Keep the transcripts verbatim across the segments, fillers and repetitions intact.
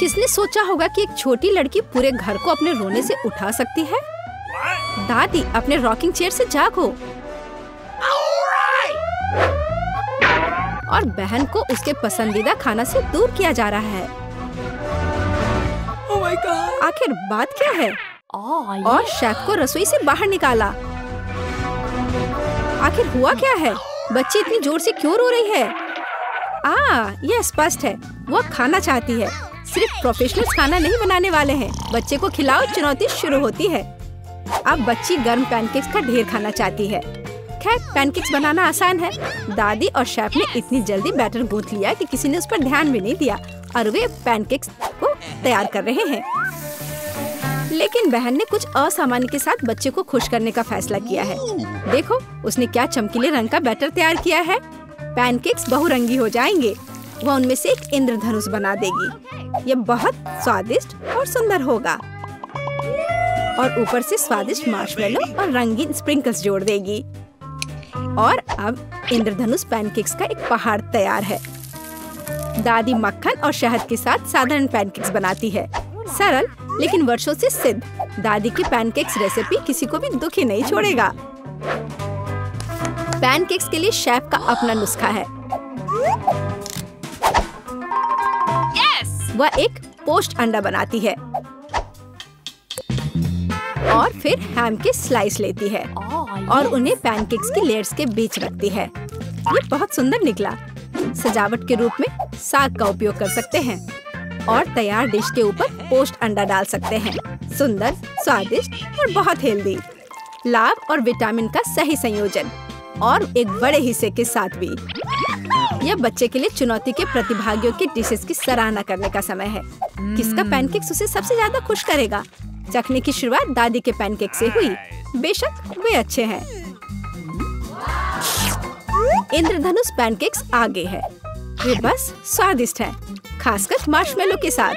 किसने सोचा होगा कि एक छोटी लड़की पूरे घर को अपने रोने से उठा सकती है? दादी, अपने रॉकिंग चेयर से जागो। और बहन को उसके पसंदीदा खाना से दूर किया जा रहा है। Oh my God! आखिर बात क्या है? Oh, और शेफ को रसोई से बाहर निकाला। आखिर हुआ क्या है? बच्ची इतनी जोर से क्यों रो रही है? आ, यह स्पष्ट है, वो खाना चाहती है। सिर्फ प्रोफेशनल्स खाना नहीं बनाने वाले हैं। बच्चे को खिलाओ, चुनौती शुरू होती है। अब बच्ची गर्म पैनकेक्स का ढेर खाना चाहती है। खैर, पैनकेक्स बनाना आसान है। दादी और शेफ ने इतनी जल्दी बैटर गूंथ लिया कि किसी ने उस पर ध्यान भी नहीं दिया और वे पैनकेक्स को तैयार कर रहे हैं। लेकिन बहन ने कुछ असामान्य के साथ बच्चे को खुश करने का फैसला किया है। देखो, उसने क्या चमकीले रंग का बैटर तैयार किया है। पैनकेक्स बहुरंगी हो जाएंगे। वह उनमें से एक इंद्रधनुष बना देगी। यह बहुत स्वादिष्ट और सुंदर होगा। और ऊपर से स्वादिष्ट मार्शमेलो और रंगीन स्प्रिंकल्स जोड़ देगी। और अब इंद्रधनुष पैनकेक्स का एक पहाड़ तैयार है। दादी मक्खन और शहद के साथ साधारण पैनकेक्स बनाती है। सरल लेकिन वर्षों से सिद्ध। दादी की पैनकेक्स रेसिपी किसी को भी दुखी नहीं छोड़ेगा। पैनकेक्स के लिए शेफ का अपना नुस्खा है। yes! वह एक पोस्ट अंडा बनाती है और फिर हैम के स्लाइस लेती है और उन्हें पैनकेक्स की लेयर्स के बीच रखती है। ये बहुत सुंदर निकला। सजावट के रूप में साग का उपयोग कर सकते हैं और तैयार डिश के ऊपर पोस्ट अंडा डाल सकते हैं। सुंदर, स्वादिष्ट और बहुत हेल्दी। लाभ और विटामिन का सही संयोजन और एक बड़े हिस्से के साथ भी। यह बच्चे के लिए चुनौती के प्रतिभागियों की डिशेस की सराहना करने का समय है। किसका पैनकेक्स उसे सबसे ज्यादा खुश करेगा? चखने की शुरुआत दादी के पैनकेक से हुई। बेशक वे अच्छे हैं। इंद्रधनुष पैनकेक्स आगे है। वे बस स्वादिष्ट हैं, खासकर मार्शमेलो के साथ।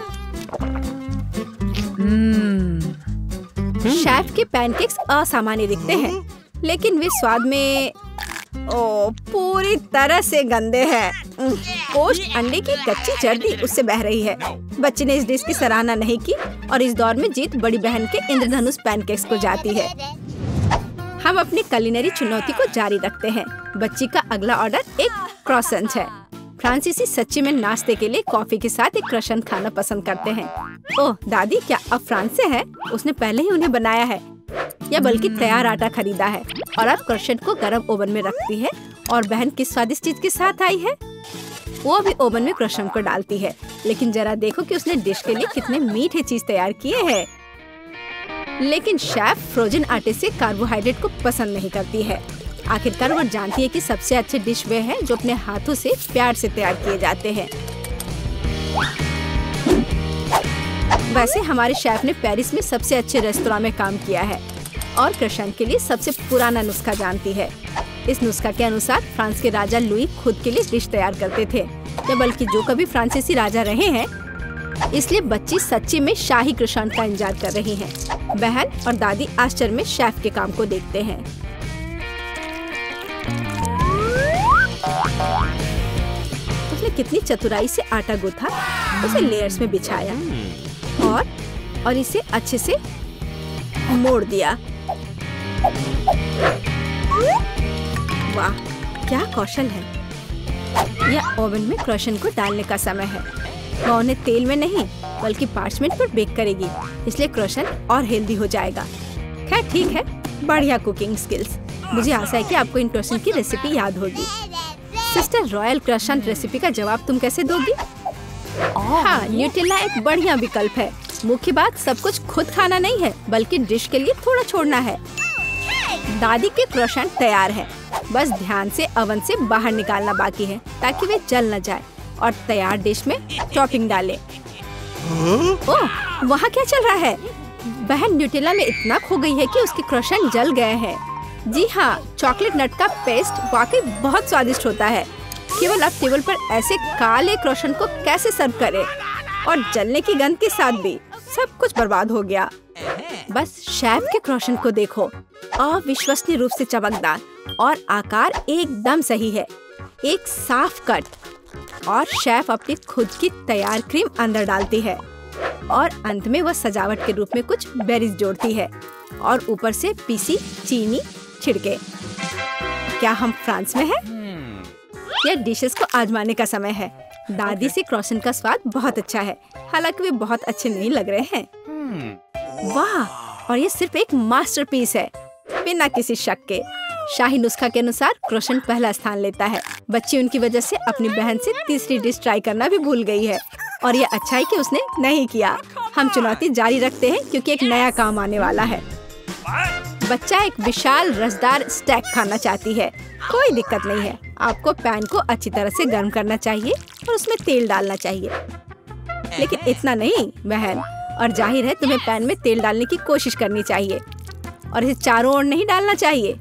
शेफ के पैनकेक्स असामान्य दिखते हैं, लेकिन वे स्वाद में ओ, पूरी तरह से गंदे हैं। पोस्ट अंडे की कच्ची जर्दी उससे बह रही है। बच्चे ने इस डिश की सराहना नहीं की और इस दौर में जीत बड़ी बहन के इंद्रधनुष पैनकेक्स को जाती है। हम अपनी कुलिनरी चुनौती को जारी रखते हैं। बच्ची का अगला ऑर्डर एक क्रॉसेंट है। फ्रांसीसी सच्ची में नाश्ते के लिए कॉफी के साथ एक क्रॉसेंट खाना पसंद करते हैं। ओह दादी, क्या अब फ्रांस से है? उसने पहले ही उन्हें बनाया है या बल्कि तैयार आटा खरीदा है और अब क्रॉसेंट को गर्म ओवन में रखती है। और बहन किस स्वादिष्ट चीज के साथ आई है? वो भी ओवन में क्रॉसेंट को डालती है। लेकिन जरा देखो कि उसने डिश के लिए कितने मीठे चीज तैयार किए हैं। लेकिन शेफ फ्रोजन आटे से कार्बोहाइड्रेट को पसंद नहीं करती है। आखिरकार वो जानती है कि सबसे अच्छे डिश वे हैं जो अपने हाथों से प्यार से तैयार किए जाते हैं। वैसे हमारे शेफ ने पेरिस में सबसे अच्छे रेस्तोरां में काम किया है और क्रॉसेंट के लिए सबसे पुराना नुस्खा जानती है। इस नुस्खा के अनुसार फ्रांस के राजा लुई खुद के लिए डिश तैयार करते थे, या बल्कि जो कभी फ्रांसीसी राजा रहे हैं। इसलिए बच्ची सच्ची में शाही क्रॉसेंट का इंतजार कर रही है। बहन और दादी आश्चर्य में शेफ के काम को देखते हैं। उसने कितनी चतुराई से आटा गूथा, उसे लेयर्स में बिछाया और और इसे अच्छे से मोड़ दिया। वाह, क्या कौशल है। यह ओवन में क्रॉसेंट को डालने का समय है। वह उन्हें तेल में नहीं बल्कि पार्चमेंट पर बेक करेगी, इसलिए क्रॉसेंट और हेल्दी हो जाएगा। खैर ठीक है, बढ़िया कुकिंग स्किल्स। मुझे आशा है कि आपको इन क्रॉसेंट की रेसिपी याद होगी। सिस्टर, रॉयल क्रॉसेंट रेसिपी का जवाब तुम कैसे दोगी? हाँ, न्यूटेला एक बढ़िया विकल्प है। मुख्य बात सब कुछ खुद खाना नहीं है, बल्कि डिश के लिए थोड़ा छोड़ना है। दादी के क्रॉसेंट तैयार है। बस ध्यान से ओवन से बाहर निकालना बाकी है ताकि वे जल न जाए और तैयार डिश में टॉपिंग डालें। ओह, वहाँ क्या चल रहा है? बहन न्यूटेला में इतना खो गई है कि उसके क्रॉसेंट जल गए हैं। जी हाँ, चॉकलेट नट का पेस्ट वाकई बहुत स्वादिष्ट होता है। केवल अब टेबल पर ऐसे काले क्रॉसेंट को कैसे सर्व करें? और जलने की गंध के साथ भी सब कुछ बर्बाद हो गया। बस शेफ के क्रॉसेंट को देखो, अविश्वसनीय रूप से चमकदार और आकार एकदम सही है। एक साफ कट, और शेफ अपनी खुद की तैयार क्रीम अंदर डालती है और अंत में वह सजावट के रूप में कुछ बेरीज जोड़ती है और ऊपर से पीसी चीनी छिड़के। क्या हम फ्रांस में हैं? यह डिशेस को आजमाने का समय है। दादी से क्रोसेंट का स्वाद बहुत अच्छा है, हालांकि वे बहुत अच्छे नहीं लग रहे हैं। वाह, और ये सिर्फ एक मास्टरपीस है बिना किसी शक के। शाही नुस्खा के अनुसार क्रोसेंट पहला स्थान लेता है। बच्ची उनकी वजह से अपनी बहन से तीसरी डिश ट्राई करना भी भूल गई है और ये अच्छा है कि उसने नहीं किया। हम चुनौती जारी रखते हैं क्योंकि एक नया काम आने वाला है। बच्चा एक विशाल रसदार स्टेक खाना चाहती है। कोई दिक्कत नहीं है, आपको पैन को अच्छी तरह से गर्म करना चाहिए और उसमें तेल डालना चाहिए, लेकिन इतना नहीं बहन। और जाहिर है तुम्हें पैन में तेल डालने की कोशिश करनी चाहिए और इसे चारों ओर नहीं डालना चाहिए।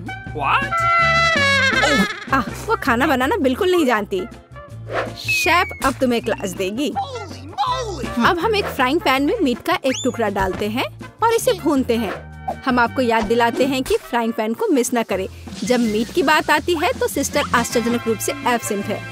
आह, वो खाना बनाना बिल्कुल नहीं जानती। शेफ अब तुम्हें क्लास देगी। अब हम एक फ्राइंग पैन में मीट का एक टुकड़ा डालते हैं और इसे भूनते हैं। हम आपको याद दिलाते हैं कि फ्राइंग पैन को मिस न करें। जब मीट की बात आती है तो सिस्टर आश्चर्यजनक रूप से एब्सेंट है।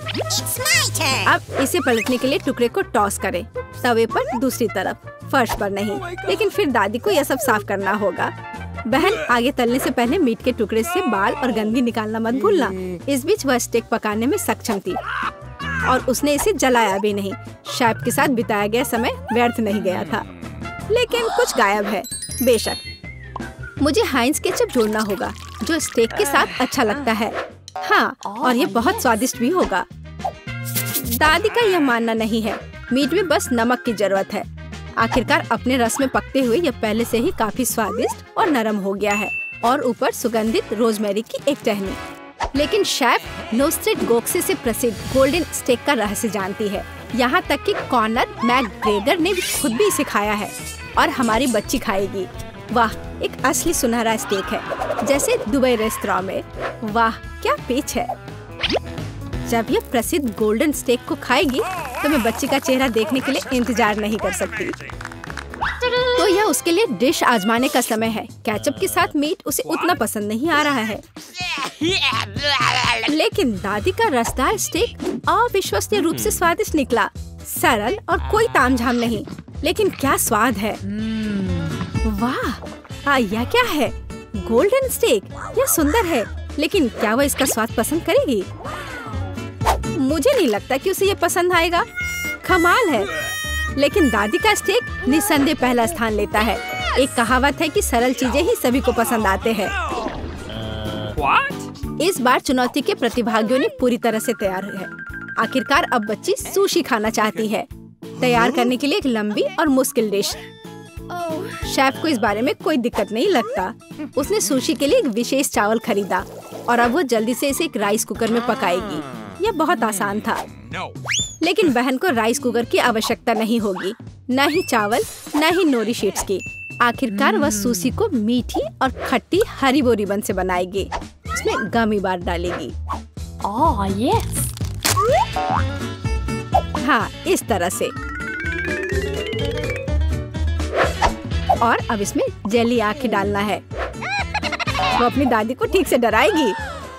अब इसे पलटने के लिए टुकड़े को टॉस करें, तवे पर दूसरी तरफ, फर्श पर नहीं। लेकिन फिर दादी को यह सब साफ करना होगा। बहन, आगे तलने से पहले मीट के टुकड़े से बाल और गंदगी निकालना मत भूलना। इस बीच वह स्टेक पकाने में सक्षम थी और उसने इसे जलाया भी नहीं। शेफ के साथ बिताया गया समय व्यर्थ नहीं गया था, लेकिन कुछ गायब है। बेशक मुझे हाइंस केचप जोड़ना होगा जो स्टेक के साथ अच्छा लगता है। हाँ, और ये बहुत स्वादिष्ट भी होगा। दादी का यह मानना नहीं है, मीट में बस नमक की जरूरत है। आखिरकार अपने रस में पकते हुए यह पहले से ही काफी स्वादिष्ट और नरम हो गया है और ऊपर सुगंधित रोजमेरी की एक टहनी। लेकिन शेफ नोस्ट्रेट गोक्से से प्रसिद्ध गोल्डन स्टेक का रहस्य जानती है। यहाँ तक कि कॉनर मैकग्रेगर ने भी खुद भी इसे खाया है और हमारी बच्ची खाएगी। वाह, एक असली सुनहरा स्टेक है, जैसे दुबई रेस्तरां में। वाह, क्या पिच है। जब यह प्रसिद्ध गोल्डन स्टेक को खाएगी तो मैं बच्ची का चेहरा देखने के लिए इंतजार नहीं कर सकती। तो यह उसके लिए डिश आजमाने का समय है। केचप के साथ मीट उसे उतना पसंद नहीं आ रहा है, लेकिन दादी का रसदार स्टेक अविश्वसनीय रूप से स्वादिष्ट निकला। सरल और कोई तामझाम नहीं, लेकिन क्या स्वाद है। वाह, यह क्या है? Golden steak. यह सुंदर है, लेकिन क्या वह इसका स्वाद पसंद करेगी? मुझे नहीं लगता कि उसे ये पसंद आएगा। कमाल है, लेकिन दादी का स्टेक निस्संदेह पहला स्थान लेता है। एक कहावत है कि सरल चीजें ही सभी को पसंद आते हैं। इस बार चुनौती के प्रतिभागियों ने पूरी तरह से तैयार है। आखिरकार अब बच्ची सुशी खाना चाहती है। तैयार करने के लिए एक लंबी और मुश्किल डिश। शेफ को इस बारे में कोई दिक्कत नहीं लगता। उसने सुशी के लिए एक विशेष चावल खरीदा और अब वो जल्दी से इसे एक राइस कुकर में पकाएगी। यह बहुत आसान था, लेकिन बहन को राइस कुकर की आवश्यकता नहीं होगी, न ही चावल न ही नोरी शीट्स की। आखिरकार वह सुशी को मीठी और खट्टी हरीबो रिबन से बनाएगी। उसमें गमी बार डालेगी। Oh yes. हाँ, इस तरह से। और अब इसमें जेली आंखें डालना है। वो अपनी दादी को ठीक से डराएगी।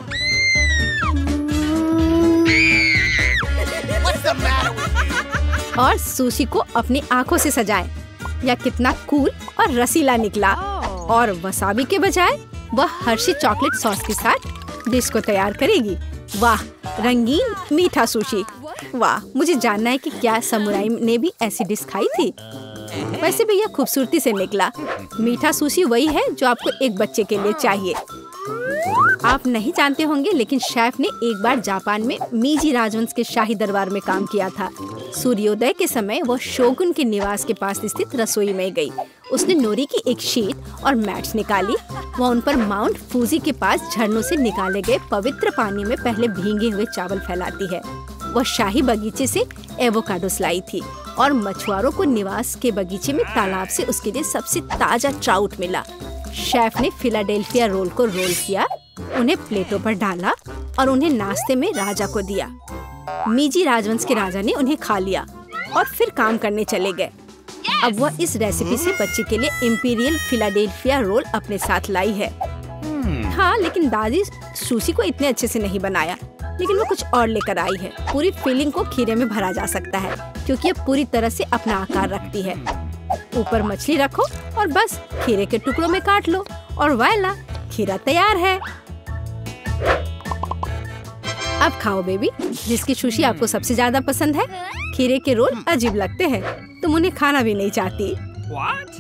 और सुशी को अपनी आंखों से सजाएं। यह कितना कूल और रसीला निकला। और वसाबी के बजाय वह हर्षी चॉकलेट सॉस के साथ डिश को तैयार करेगी। वाह, रंगीन मीठा सुशी। वाह, मुझे जानना है कि क्या समुराई ने भी ऐसी डिश खाई थी। वैसे भी यह खूबसूरती से निकला। मीठा सुशी वही है जो आपको एक बच्चे के लिए चाहिए। आप नहीं जानते होंगे, लेकिन शेफ ने एक बार जापान में मीजी राजवंश के शाही दरबार में काम किया था। सूर्योदय के समय वह शोगुन के निवास के पास स्थित रसोई में गई। उसने नोरी की एक शीट और मैट्स निकाली। वह उन पर माउंट फूजी के पास झरनों से निकाले गए पवित्र पानी में पहले भीगे हुए चावल फैलाती है। वह शाही बगीचे से एवोकाडोस लाई थी और मछुआरों को निवास के बगीचे में तालाब से उसके लिए सबसे ताजा ट्राउट मिला। शेफ ने फिलाडेल्फिया रोल को रोल किया, उन्हें प्लेटों पर डाला और उन्हें नाश्ते में राजा को दिया। मीजी राजवंश के राजा ने उन्हें खा लिया और फिर काम करने चले गए। अब वह इस रेसिपी से बच्चे के लिए इम्पीरियल फिलाडेल्फिया रोल अपने साथ लाई है। हाँ, लेकिन दादी सुशी को इतने अच्छे से नहीं बनाया। लेकिन वो कुछ और लेकर आई है। पूरी फीलिंग को खीरे में भरा जा सकता है क्योंकि ये पूरी तरह से अपना आकार रखती है। ऊपर मछली रखो और बस खीरे के टुकड़ों में काट लो और वाला खीरा तैयार है। अब खाओ बेबी। जिसकी सुशी आपको सबसे ज्यादा पसंद है। खीरे के रोल अजीब लगते हैं, तुम उन्हें खाना भी नहीं चाहती। What?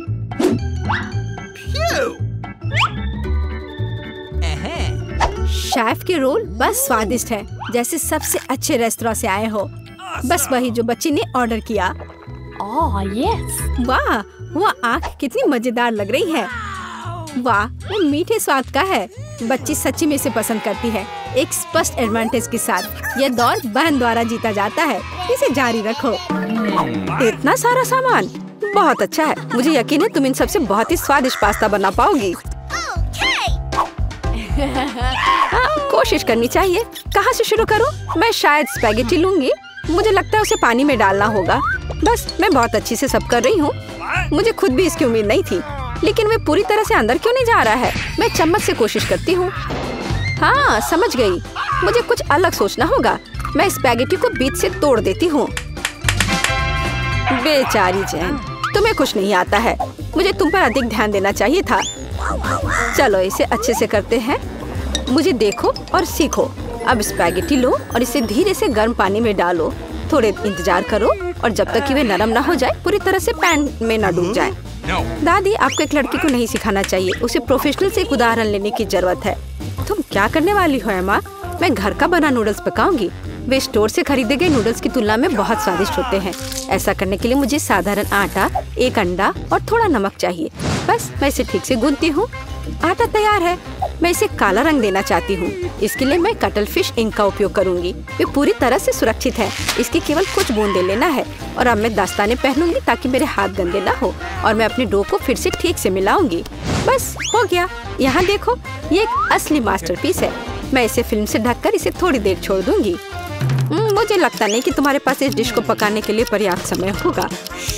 शेफ के रोल बस स्वादिष्ट है, जैसे सबसे अच्छे रेस्टोरेंट से आए हो। बस वही जो बच्ची ने ऑर्डर किया। Oh, yes. वाह, वो आँख कितनी मजेदार लग रही है। वाह, वो मीठे स्वाद का है। बच्ची सच्ची में इसे पसंद करती है। एक स्पष्ट एडवांटेज के साथ यह दौर बहन द्वारा जीता जाता है। इसे जारी रखो। इतना सारा सामान बहुत अच्छा है। मुझे यकीन है तुम इन सबसे बहुत ही स्वादिष्ट पास्ता बना पाओगी। हाँ, कोशिश करनी चाहिए। कहाँ से शुरू करूँ? मैं शायद स्पैगेटी लूंगी। मुझे लगता है उसे पानी में डालना होगा। बस मैं बहुत अच्छी से सब कर रही हूँ। मुझे खुद भी इसकी उम्मीद नहीं थी, लेकिन वे पूरी तरह से अंदर क्यों नहीं जा रहा है? मैं चम्मच से कोशिश करती हूँ। हाँ, समझ गई। मुझे कुछ अलग सोचना होगा। मैं स्पैगेटी को बीच से तोड़ देती हूँ। बेचारी जैन, तुम्हें कुछ नहीं आता है। मुझे तुम पर अधिक ध्यान देना चाहिए था। चलो इसे अच्छे से करते हैं। मुझे देखो और सीखो। अब स्पैगेटी लो और इसे धीरे से गर्म पानी में डालो। थोड़े इंतजार करो और जब तक कि वे नरम ना हो जाए, पूरी तरह से पैन में ना डूब जाए। No. दादी, आपको एक लड़की को नहीं सिखाना चाहिए। उसे प्रोफेशनल से एक उदाहरण लेने की जरूरत है। तुम क्या करने वाली हो अम्मा? मैं घर का बना नूडल्स पकाऊंगी। वे स्टोर से खरीदे गए नूडल्स की तुलना में बहुत स्वादिष्ट होते हैं। ऐसा करने के लिए मुझे साधारण आटा, एक अंडा और थोड़ा नमक चाहिए। बस मैं इसे ठीक से गूंथती हूँ। आटा तैयार है। मैं इसे काला रंग देना चाहती हूँ। इसके लिए मैं कटल फिश इंक का उपयोग करूंगी। ये पूरी तरह से सुरक्षित है। इसकी केवल कुछ बूंदे लेना है। और अब मैं दस्ताने पहनूंगी ताकि मेरे हाथ गंदे ना हो। और मैं अपने डो को फिर से ठीक से मिलाऊंगी। बस हो गया। यहाँ देखो, ये एक असली मास्टरपीस है। मैं इसे फिल्म से ढककर इसे थोड़ी देर छोड़ दूंगी। मुझे लगता नहीं कि तुम्हारे पास इस डिश को पकाने के लिए पर्याप्त समय होगा।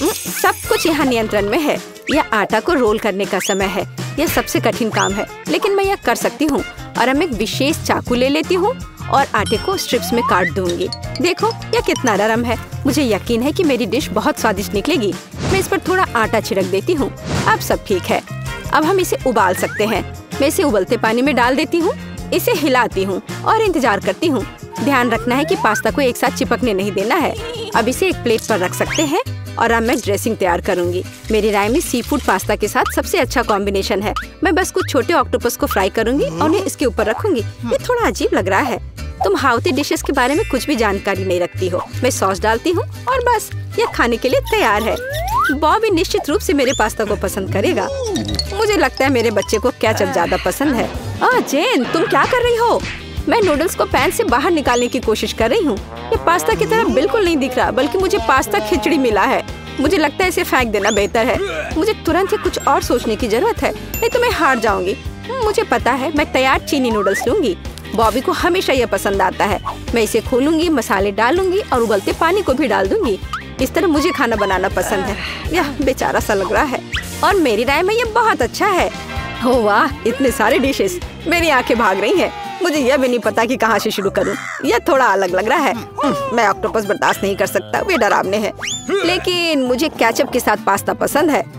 सब कुछ यहाँ नियंत्रण में है। यह आटा को रोल करने का समय है। यह सबसे कठिन काम है, लेकिन मैं यह कर सकती हूँ। और अब एक विशेष चाकू ले लेती हूँ और आटे को स्ट्रिप्स में काट दूंगी। देखो यह कितना नरम है। मुझे यकीन है कि मेरी डिश बहुत स्वादिष्ट निकलेगी। मैं इस पर थोड़ा आटा छिड़क देती हूँ। अब सब ठीक है। अब हम इसे उबाल सकते हैं। मैं इसे उबलते पानी में डाल देती हूँ। इसे हिलाती हूँ और इंतजार करती हूँ। ध्यान रखना है कि पास्ता को एक साथ चिपकने नहीं देना है। अब इसे एक प्लेट पर रख सकते हैं और अब मैं ड्रेसिंग तैयार करूंगी। मेरी राय में सी फूड पास्ता के साथ सबसे अच्छा कॉम्बिनेशन है। मैं बस कुछ छोटे ऑक्टोपस को फ्राई करूंगी और उन्हें इसके ऊपर रखूंगी। ये थोड़ा अजीब लग रहा है। तुम हाउती डिशेस के बारे में कुछ भी जानकारी नहीं रखती हो। मैं सॉस डालती हूँ और बस यह खाने के लिए तैयार है। बॉबी निश्चित रूप से मेरे पास्ता को पसंद करेगा। मुझे लगता है मेरे बच्चे को केचप ज्यादा पसंद है। आ, जेन, तुम क्या कर रही हो? मैं नूडल्स को पैन से बाहर निकालने की कोशिश कर रही हूँ। ये पास्ता की तरह बिल्कुल नहीं दिख रहा, बल्कि मुझे पास्ता खिचड़ी मिला है। मुझे लगता है इसे फेंक देना बेहतर है। मुझे तुरंत ही कुछ और सोचने की जरूरत है, नहीं तो मैं हार जाऊंगी। मुझे पता है, मैं तैयार चीनी नूडल्स लूंगी। बॉबी को हमेशा यह पसंद आता है। मैं इसे खोलूंगी, मसाले डालूंगी और उबलते पानी को भी डाल दूंगी। इस तरह मुझे खाना बनाना पसंद है। यह बेचारा सा लग रहा है और मेरी राय में यह बहुत अच्छा है। हो वाह, इतने सारे डिशेस। मेरी आंखें भाग रही हैं। मुझे यह भी नहीं पता कि कहाँ से शुरू करूं। यह थोड़ा अलग लग रहा है। मैं ऑक्टोपस बर्दाश्त नहीं कर सकता, वे डरावने हैं। लेकिन मुझे केचप के साथ पास्ता पसंद है।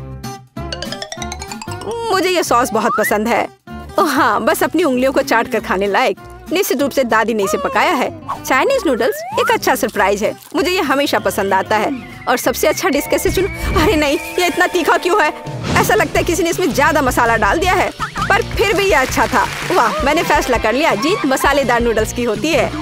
मुझे यह सॉस बहुत पसंद है। ओह हाँ, बस अपनी उंगलियों को चाट कर खाने लायक। निश्चित रूप से दादी ने इसे पकाया है। चाइनीज नूडल्स एक अच्छा सरप्राइज है। मुझे ये हमेशा पसंद आता है। और सबसे अच्छा डिश कैसे चुनूं? अरे नहीं, ये इतना तीखा क्यों है? ऐसा लगता है किसी ने इसमें ज्यादा मसाला डाल दिया है, पर फिर भी ये अच्छा था। वाह, मैंने फैसला कर लिया, जीत मसालेदार नूडल्स की होती है।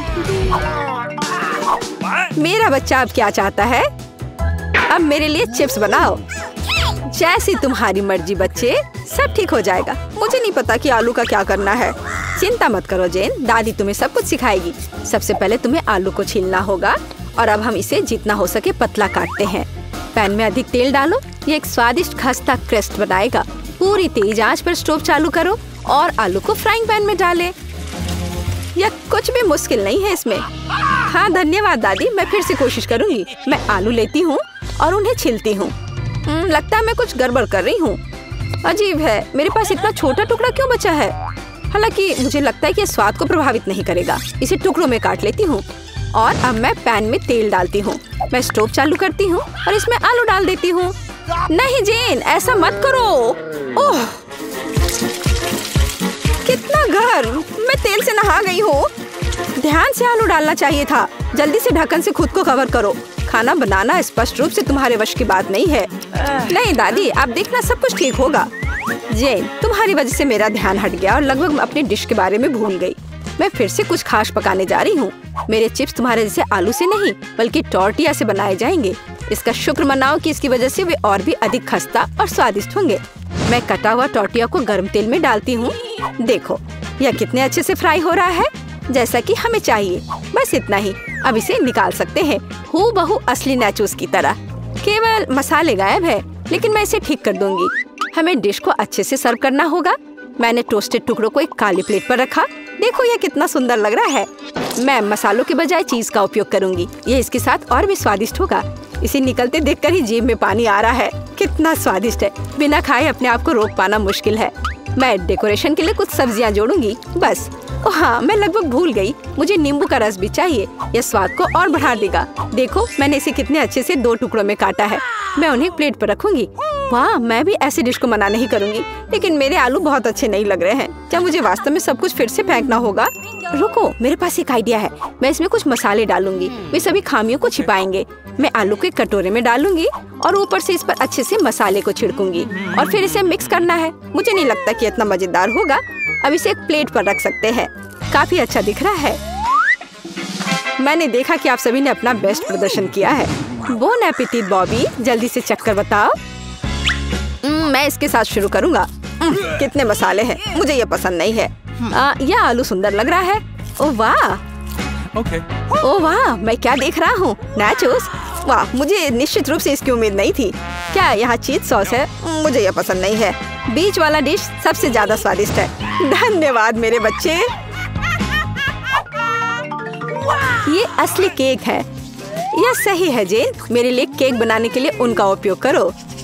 मेरा बच्चा अब क्या चाहता है? अब मेरे लिए चिप्स बनाओ। जैसी तुम्हारी मर्जी बच्चे, सब ठीक हो जाएगा। मुझे नहीं पता कि आलू का क्या करना है। चिंता मत करो जेन, दादी तुम्हें सब कुछ सिखाएगी। सबसे पहले तुम्हें आलू को छीलना होगा और अब हम इसे जितना हो सके पतला काटते हैं। पैन में अधिक तेल डालो। ये एक स्वादिष्ट खस्ता क्रस्ट बनाएगा। पूरी तेज आंच पर स्टोव चालू करो और आलू को फ्राइंग पैन में डालें। यह कुछ भी मुश्किल नहीं है इसमें। हाँ धन्यवाद दादी, मैं फिर से कोशिश करूंगी। मैं आलू लेती हूँ और उन्हें छिलती हूँ। लगता है मैं कुछ गड़बड़ कर रही हूँ। अजीब है, मेरे पास इतना छोटा टुकड़ा क्यों बचा है? हालांकि मुझे लगता है कि स्वाद को प्रभावित नहीं करेगा। इसे टुकड़ों में काट लेती हूँ और अब मैं पैन में तेल डालती हूँ। मैं स्टोव चालू करती हूँ और इसमें आलू डाल देती हूँ। नहीं जेन, ऐसा मत करो। ओह, कितना गर्म! मैं तेल से नहा गई हूँ। ध्यान से आलू डालना चाहिए था। जल्दी से ढक्कन से खुद को कवर करो। खाना बनाना स्पष्ट रूप से तुम्हारे वश की बात नहीं है। नहीं दादी, आप देखना सब कुछ ठीक होगा। जेन, तुम्हारी वजह से मेरा ध्यान हट गया और लगभग मैं अपनी डिश के बारे में भूल गई। मैं फिर से कुछ खास पकाने जा रही हूँ। मेरे चिप्स तुम्हारे जैसे आलू से नहीं बल्कि टॉर्टिया से बनाए जाएंगे। इसका शुक्र मनाओ कि इसकी वजह से वे और भी अधिक खस्ता और स्वादिष्ट होंगे। मैं कटा हुआ टॉर्टिया को गर्म तेल में डालती हूँ। देखो यह कितने अच्छे से फ्राई हो रहा है, जैसा कि हमें चाहिए। बस इतना ही, अब इसे निकाल सकते हैं हूबहू असली नाचोस की तरह। केवल मसाले गायब है, लेकिन मैं इसे ठीक कर दूंगी। हमें डिश को अच्छे से सर्व करना होगा। मैंने टोस्टेड टुकड़ों को एक काली प्लेट पर रखा। देखो यह कितना सुंदर लग रहा है। मैं मसालों के बजाय चीज का उपयोग करूंगी। ये इसके साथ और भी स्वादिष्ट होगा। इसे निकलते देखकर ही जीभ में पानी आ रहा है। कितना स्वादिष्ट है, बिना खाए अपने आप को रोक पाना मुश्किल है। मैं डेकोरेशन के लिए कुछ सब्जियां जोड़ूंगी बस। ओ हाँ, मैं लगभग भूल गई, मुझे नींबू का रस भी चाहिए। यह स्वाद को और बढ़ा देगा। देखो मैंने इसे कितने अच्छे से दो टुकड़ों में काटा है। मैं उन्हें प्लेट पर रखूंगी। वाह, मैं भी ऐसी डिश को मना नहीं करूंगी, लेकिन मेरे आलू बहुत अच्छे नहीं लग रहे हैं। क्या मुझे वास्तव में सब कुछ फिर से फेंकना होगा? रुको, मेरे पास एक आइडिया है। मैं इसमें कुछ मसाले डालूंगी, वे सभी खामियों को छिपाएंगे। मैं आलू को एक कटोरे में डालूंगी और ऊपर से इस पर अच्छे से मसाले को छिड़कूंगी और फिर इसे मिक्स करना है। मुझे नहीं लगता कि इतना मजेदार होगा। अब इसे एक प्लेट पर रख सकते हैं। काफी अच्छा दिख रहा है। मैंने देखा कि आप सभी ने अपना बेस्ट प्रदर्शन किया है। बोन एपेटिट बॉबी, जल्दी से चख कर बताओ। मैं इसके साथ शुरू करूंगा। कितने मसाले हैं, मुझे ये पसंद नहीं है। आ, यह आलू सुंदर लग रहा है। ओह वाह, Okay. ओह वाह, मैं क्या देख रहा हूँ? नाचोस। वाह, मुझे निश्चित रूप से इसकी उम्मीद नहीं थी। क्या यहाँ चीज सॉस है? मुझे यह पसंद नहीं है। बीच वाला डिश सबसे ज्यादा स्वादिष्ट है। धन्यवाद मेरे बच्चे। ये असली केक है। यह सही है जेन। मेरे लिए केक बनाने के लिए उनका उपयोग करो।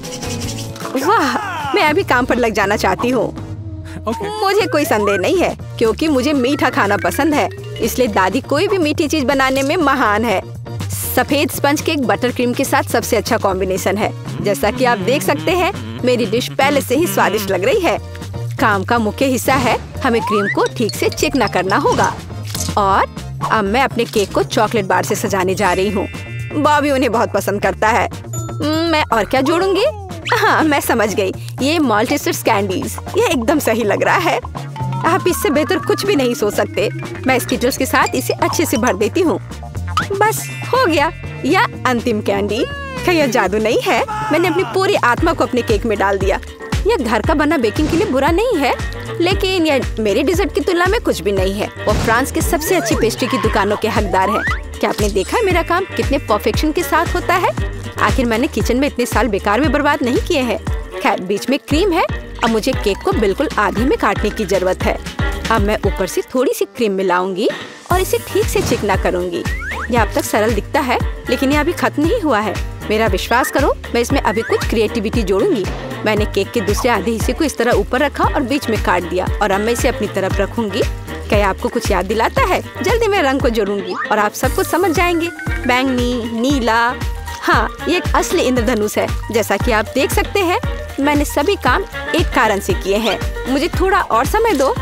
वाह, मैं अभी काम पर लग जाना चाहती हूँ। Okay. मुझे कोई संदेह नहीं है क्योंकि मुझे मीठा खाना पसंद है, इसलिए दादी कोई भी मीठी चीज बनाने में महान है। सफेद स्पंज केक बटर क्रीम के साथ सबसे अच्छा कॉम्बिनेशन है। जैसा कि आप देख सकते हैं, मेरी डिश पहले से ही स्वादिष्ट लग रही है। काम का मुख्य हिस्सा है हमें क्रीम को ठीक से चिकना करना होगा। और अब मैं अपने केक को चॉकलेट बार से सजाने जा रही हूँ। बॉबी उन्हें बहुत पसंद करता है। मैं और क्या जोड़ूंगी? हाँ, मैं समझ गई। ये माल्टेसर्स कैंडीज, ये एकदम सही लग रहा है। आप इससे बेहतर कुछ भी नहीं सोच सकते। मैं स्किटल्स के साथ इसे अच्छे से भर देती हूँ। बस हो गया। यह अंतिम कैंडी। क्या यह जादू नहीं है? मैंने अपनी पूरी आत्मा को अपने केक में डाल दिया। यह घर का बना बेकिंग के लिए बुरा नहीं है, लेकिन यह मेरे डिजर्ट की तुलना में कुछ भी नहीं है। वो फ्रांस के सबसे अच्छी पेस्ट्री की दुकानों के हकदार है। क्या आपने देखा है मेरा काम कितने परफेक्शन के साथ होता है? आखिर मैंने किचन में इतने साल बेकार में बर्बाद नहीं किए हैं। खैर, बीच में क्रीम है। अब मुझे केक को बिल्कुल आधे में काटने की जरूरत है। अब मैं ऊपर से थोड़ी सी क्रीम मिलाऊंगी और इसे ठीक से चिकना करूंगी। यह अब तक सरल दिखता है, लेकिन यह अभी खत्म नहीं हुआ है। मेरा विश्वास करो, मैं इसमें अभी कुछ क्रिएटिविटी जोड़ूंगी। मैंने केक के दूसरे आधे हिस्से को इस तरह ऊपर रखा और बीच में काट दिया और अब मैं इसे अपनी तरफ रखूंगी। क्या आपको कुछ याद दिलाता है? जल्दी मैं रंग को जोड़ूंगी और आप सब कुछ समझ जाएंगे। बैंगनी, नीला। हाँ, ये एक असली इंद्रधनुष है। जैसा कि आप देख सकते हैं, मैंने सभी काम एक कारण से किए हैं। मुझे थोड़ा और समय दो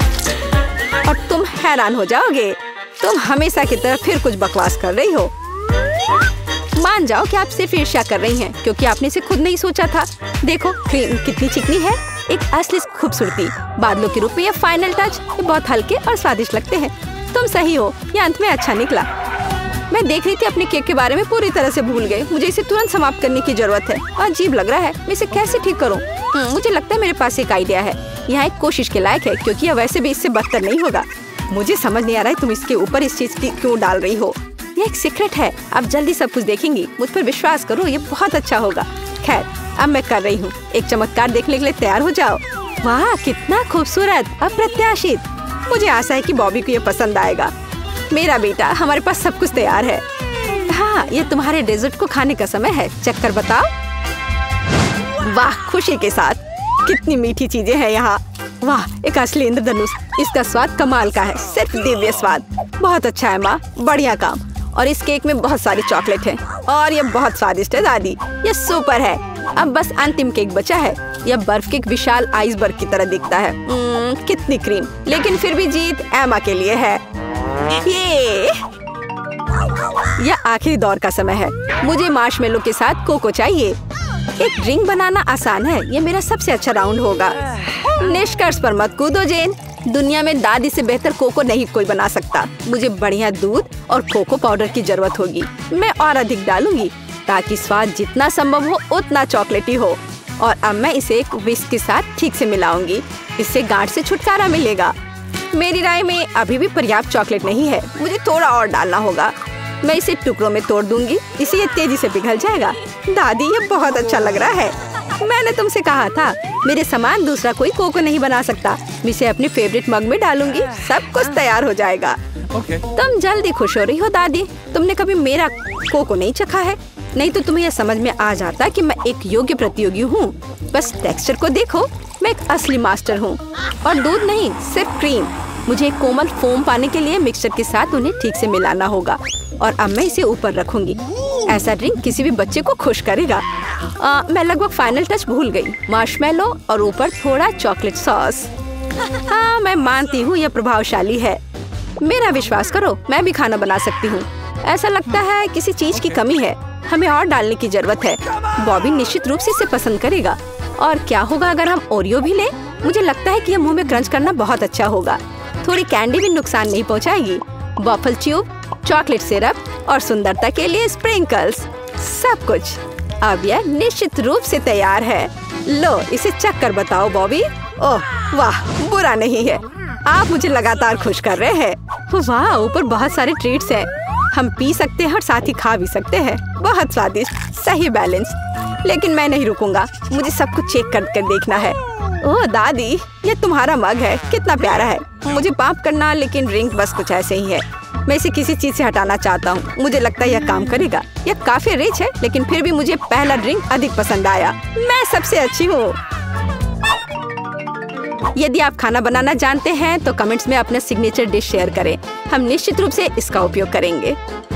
और तुम हैरान हो जाओगे। तुम हमेशा की तरह फिर कुछ बकवास कर रही हो। मान जाओ कि आप सिर्फ ईर्ष्या कर रही हैं क्योंकि आपने इसे खुद नहीं सोचा था। देखो क्रीम कितनी चिकनी है, एक असली खूबसूरती। बादलों के रूप में ये फाइनल टच। ये बहुत हल्के और स्वादिष्ट लगते हैं। तुम सही हो, ये अंत में अच्छा निकला। मैं देख रही थी अपने केक के बारे में पूरी तरह से भूल गई। मुझे इसे तुरंत समाप्त करने की जरूरत है। अजीब लग रहा है, मैं इसे कैसे ठीक करूं? मुझे लगता है मेरे पास एक आइडिया है। यहाँ एक कोशिश के लायक है क्योंकि यह वैसे भी इससे बदतर नहीं होगा। मुझे समझ नहीं आ रहा है तुम इसके ऊपर इस चीज की क्यों डाल रही हो। ये एक सीक्रेट है। आप जल्दी सब कुछ देखेंगी। मुझ पर विश्वास करो, ये बहुत अच्छा होगा। खैर, अब मैं कर रही हूँ। एक चमत्कार देखने के लिए तैयार हो जाओ। वाह, कितना खूबसूरत, अप्रत्याशित। मुझे आशा है कि बॉबी को ये पसंद आएगा। मेरा बेटा, हमारे पास सब कुछ तैयार है। हाँ, ये तुम्हारे डेजर्ट को खाने का समय है। चख कर बताओ। वाह, खुशी के साथ। कितनी मीठी चीजें हैं यहाँ। वाह, एक असली इंद्रधनुष। इसका स्वाद कमाल का है, सिर्फ दिव्य स्वाद। बहुत अच्छा है माँ, बढ़िया काम। और इस केक में बहुत सारी चॉकलेट है और ये बहुत स्वादिष्ट है दादी। ये सुपर है। अब बस अंतिम केक बचा है। यह बर्फ के एक विशाल आइसबर्ग की तरह दिखता है। hmm, कितनी क्रीम, लेकिन फिर भी जीत एमा के लिए है। ये यह आखिरी दौर का समय है। मुझे मार्शमेलो के साथ कोको चाहिए। एक ड्रिंक बनाना आसान है। ये मेरा सबसे अच्छा राउंड होगा। निष्कर्ष पर मत कूदो जेन। दुनिया में दादी से बेहतर कोको नहीं कोई बना सकता। मुझे बढ़िया दूध और कोको पाउडर की जरूरत होगी। मैं और अधिक डालूंगी ताकि स्वाद जितना संभव हो उतना चॉकलेटी हो। और अब मैं इसे एक विस्क के साथ ठीक से मिलाऊंगी। इससे गांठ से छुटकारा मिलेगा। मेरी राय में अभी भी पर्याप्त चॉकलेट नहीं है, मुझे थोड़ा और डालना होगा। मैं इसे टुकड़ों में तोड़ दूंगी, इससे ये तेजी से पिघल जाएगा। दादी, ये बहुत अच्छा लग रहा है। मैंने तुमसे कहा था, मेरे समान दूसरा कोई कोको नहीं बना सकता। मैं इसे अपने फेवरेट मग में डालूंगी, सब कुछ तैयार हो जाएगा। Okay. तुम जल्दी खुश हो रही हो दादी। तुमने कभी मेरा कोको नहीं चखा है, नहीं तो तुम्हें यह समझ में आ जाता कि मैं एक योग्य प्रतियोगी हूँ। बस टेक्सचर को देखो, मैं एक असली मास्टर हूँ। और दूध नहीं, सिर्फ क्रीम। मुझे एक कोमल फोम पाने के लिए मिक्सचर के साथ उन्हें ठीक से मिलाना होगा। और अब मैं इसे ऊपर रखूंगी। ऐसा ड्रिंक किसी भी बच्चे को खुश करेगा। आ, मैं लगभग फाइनल टच भूल गई। मार्शमेलो और ऊपर थोड़ा चॉकलेट सॉस। हाँ, मैं मानती हूँ यह प्रभावशाली है। मेरा विश्वास करो, मैं भी खाना बना सकती हूँ। ऐसा लगता है किसी चीज की कमी है, हमें और डालने की जरूरत है। बॉबी निश्चित रूप से इसे पसंद करेगा। और क्या होगा अगर हम ओरियो भी लें? मुझे लगता है कि यह मुंह में क्रंच करना बहुत अच्छा होगा। थोड़ी कैंडी भी नुकसान नहीं पहुँचाएगी। वॉफल ट्यूब, चॉकलेट सिरप और सुंदरता के लिए स्प्रिंकल्स, सब कुछ। अब यह निश्चित रूप से तैयार है। लो, इसे चख कर बताओ बॉबी। ओह वाह, बुरा नहीं है। आप मुझे लगातार खुश कर रहे हैं। वाह, ऊपर बहुत सारे ट्रीट्स हैं। हम पी सकते हैं और साथ ही खा भी सकते हैं। बहुत स्वादिष्ट, सही बैलेंस। लेकिन मैं नहीं रुकूंगा, मुझे सब कुछ चेक कर कर देखना है। ओह दादी, ये तुम्हारा मग है, कितना प्यारा है। मुझे माफ करना, लेकिन ड्रिंक बस कुछ ऐसे ही है। मैं इसे किसी चीज से हटाना चाहता हूँ। मुझे लगता है यह काम करेगा। यह काफी रिच है, लेकिन फिर भी मुझे पहला ड्रिंक अधिक पसंद आया। मैं सबसे अच्छी हूँ। यदि आप खाना बनाना जानते हैं तो कमेंट्स में अपना सिग्नेचर डिश शेयर करें। हम निश्चित रूप से इसका उपयोग करेंगे।